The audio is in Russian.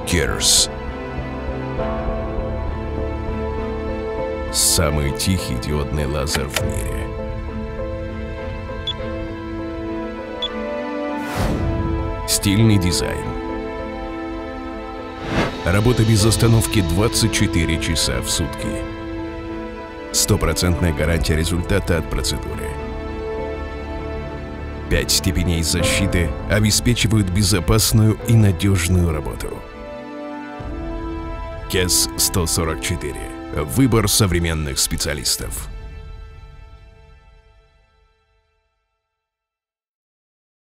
Керс. Самый тихий диодный лазер в мире. Стильный дизайн. Работа без остановки 24 часа в сутки. Стопроцентная гарантия результата от процедуры. 5 степеней защиты обеспечивают безопасную и надежную работу. КЕС-144. Выбор современных специалистов.